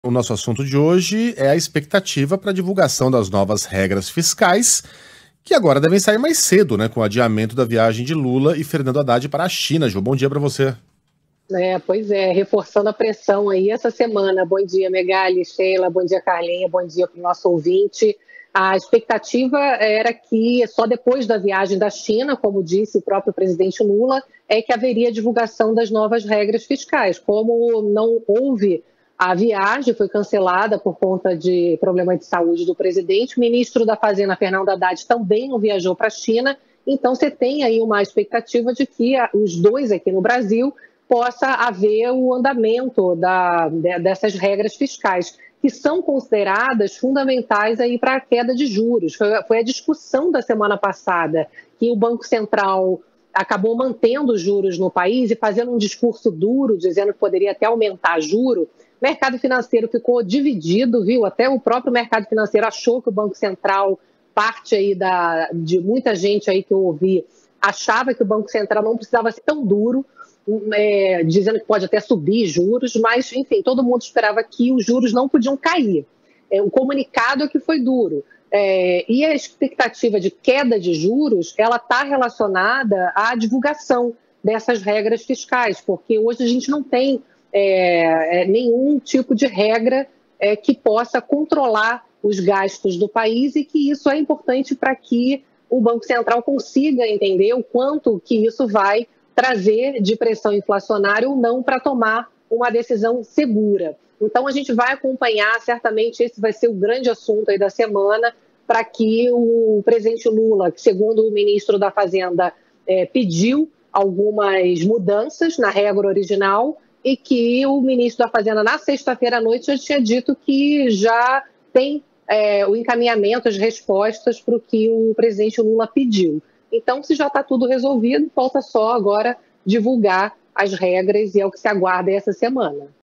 O nosso assunto de hoje é a expectativa para a divulgação das novas regras fiscais, que agora devem sair mais cedo, né, com o adiamento da viagem de Lula e Fernando Haddad para a China. Ju, bom dia para você. Pois é, reforçando a pressão aí essa semana. Bom dia, Megali, Sheila, bom dia, Carlinha, bom dia para o nosso ouvinte. A expectativa era que só depois da viagem da China, como disse o próprio presidente Lula, é que haveria divulgação das novas regras fiscais. Como não houve a viagem, foi cancelada por conta de problema de saúde do presidente, o ministro da Fazenda, Fernando Haddad, também não viajou para a China, então você tem aí uma expectativa de que os dois aqui no Brasil possa haver o andamento dessas regras fiscais, que são consideradas fundamentais aí para a queda de juros. Foi a discussão da semana passada, que o Banco Central acabou mantendo os juros no país e fazendo um discurso duro, dizendo que poderia até aumentar juro. O mercado financeiro ficou dividido, viu? Até o próprio mercado financeiro achou que o Banco Central, parte aí de muita gente aí que eu ouvi, achava que o Banco Central não precisava ser tão duro, dizendo que pode até subir juros, mas, enfim, todo mundo esperava que os juros não podiam cair. O comunicado é que foi duro. E a expectativa de queda de juros, ela está relacionada à divulgação dessas regras fiscais, porque hoje a gente não tem nenhum tipo de regra que possa controlar os gastos do país, e que isso é importante para que o Banco Central consiga entender o quanto que isso vai trazer de pressão inflacionária ou não para tomar uma decisão segura. Então, a gente vai acompanhar, certamente esse vai ser o grande assunto aí da semana, para que o presidente Lula, que segundo o ministro da Fazenda, pediu algumas mudanças na regra original, e que o ministro da Fazenda, na sexta-feira à noite, já tinha dito que já tem o encaminhamento, as respostas para o que o presidente Lula pediu. Então, se já está tudo resolvido, falta só agora divulgar as regras, e é o que se aguarda essa semana.